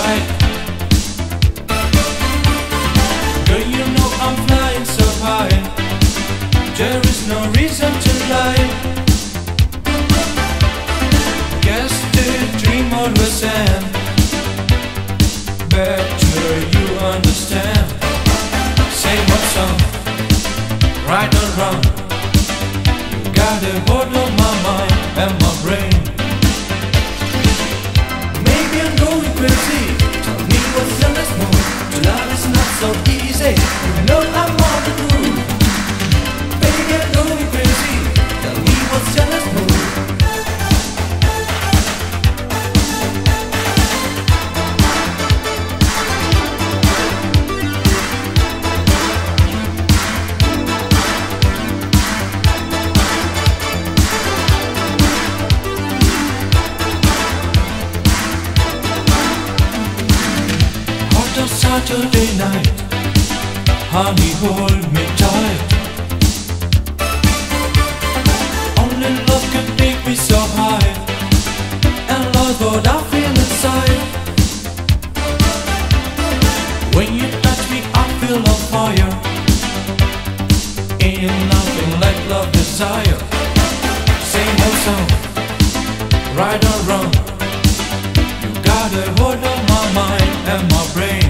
right. Girl, you know I'm flying so high. There is no reason to lie. Guess the dream always ends. Better you understand. Say what song, right or wrong, you got a hold of my mind and my brain. Maybe I'm going crazy. Tell me what's the next move. To love is not so easy. You know I'm on the groove. Baby, I'm going crazy. Tell me what's the next move. Saturday night, honey, hold me tight. Only love can take me so high, and Lord, what I feel inside. When you touch me, I feel on fire. Ain't nothing like love desire. Same old song, right or wrong, you got a hold of my mind and my brain.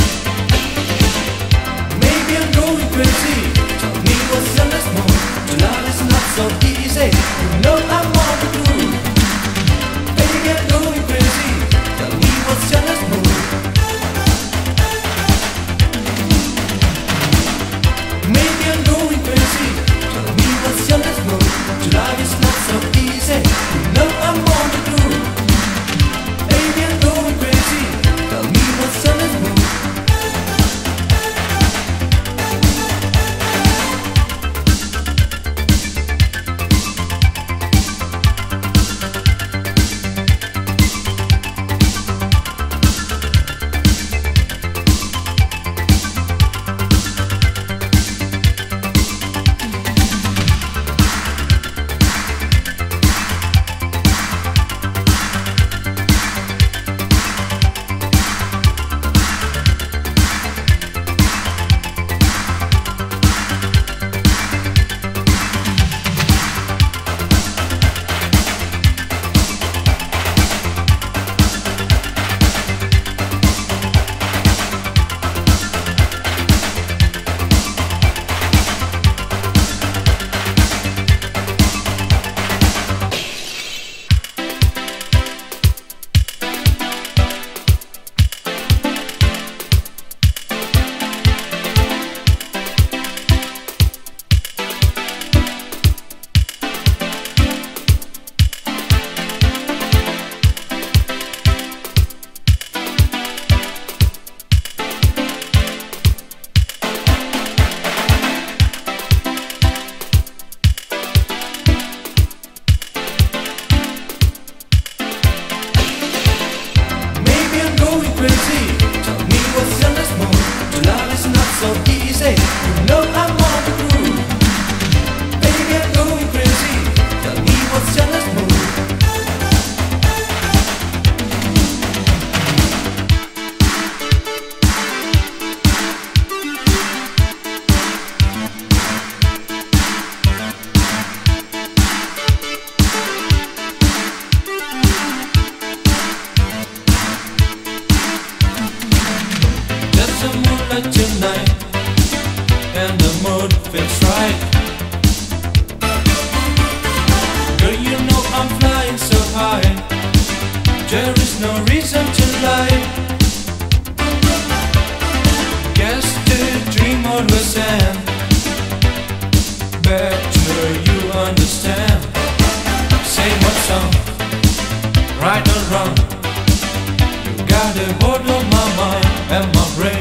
Crazy. Tell me what's the next move. To love is not so easy. You know I'm on the groove. Baby, I'm going crazy. Tell me what's the next move. Maybe I'm going crazy. Tell me what's the next move. To love is not so easy. You know I'm on the groove. Baby, I'm going crazy. Tell me what's the next move. So easy, you know I'm on the groove. Baby, I'm going crazy. Tell me what's your next move. There's a moonlight tonight, and the mood feels right. Girl, you know I'm flying so high. There is no reason to lie. Guess the dream always ends. Better you understand. Say what song, right or wrong, you got a hold of my mind and my brain.